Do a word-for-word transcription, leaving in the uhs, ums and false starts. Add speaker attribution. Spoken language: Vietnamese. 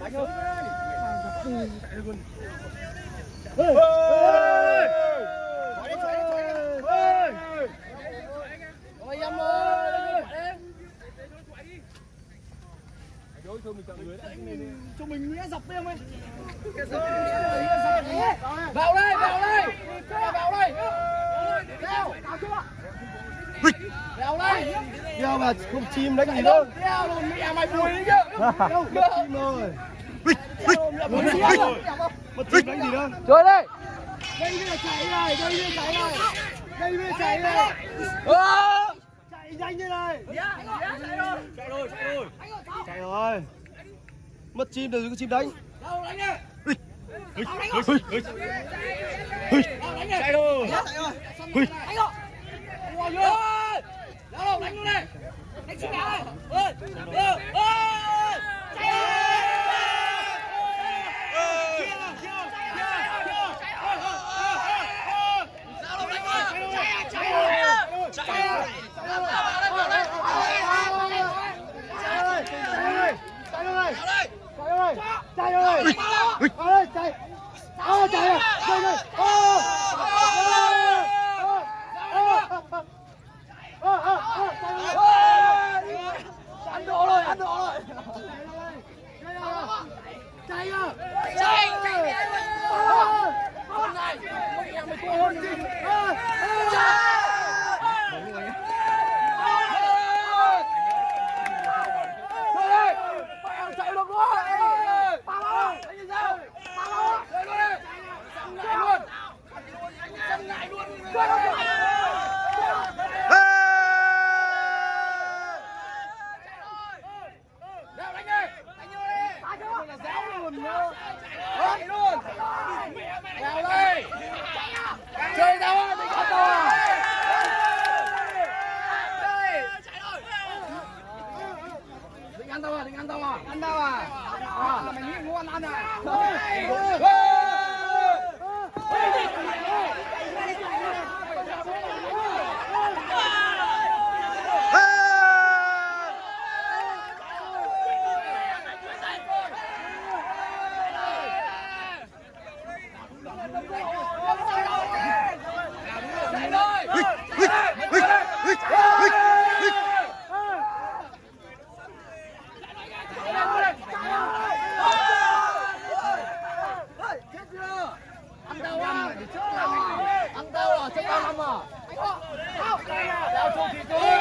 Speaker 1: Cho mình nghĩa dọc em ơi. Vào đây, vào đây. Vào đây. Leo. Leo đây.
Speaker 2: Leo mà không chim đánh gì đâu.
Speaker 1: Leo rồi mẹ mày đuổi đi chứ.
Speaker 2: Không chim rồi. Mất chim đánh gì đâu.
Speaker 1: Chơi đây.
Speaker 2: Đây mới là chạy này, đây mới chạy này. Đây mới chạy này. Chạy nhanh như này. Chạy rồi, chạy rồi. Chạy rồi. Mất chim rồi có chim đánh.
Speaker 1: Đâu đánh đi.
Speaker 2: Chạy rồi.
Speaker 1: Đánh rồi. Ôi giời ơi. Đâu đánh luôn đây. Đánh chim nào đây. Ơi. Ơi. Ơi. Chạy ơi.
Speaker 2: Chạy ơi! Ơi chạy! Ơ chạy rồi! Chạy rồi! Ơ! Ơ ơ ơ chạy rồi! Ăn độ rồi, ăn độ rồi. Chạy à! Chạy! Chạy! Con này, mày mày cô hơn gì? Chạy được luôn! Ba lô! Đánh gì sao? Ba lô! Chạy luôn đi! Chạy luôn! Chân ngại luôn! Chạy luôn! Đeo đánh đi! Đánh vô đi! Đánh vô là giáo luôn! Chạy luôn! Đeo đây! Chơi đâu á? Mình có to! Ăn đâu à? Định ăn đâu à? Ăn đâu à? À, mày nghĩ ngon ăn à? Ăn đâu à? Chết tao năm à? Leo xuống thì thôi.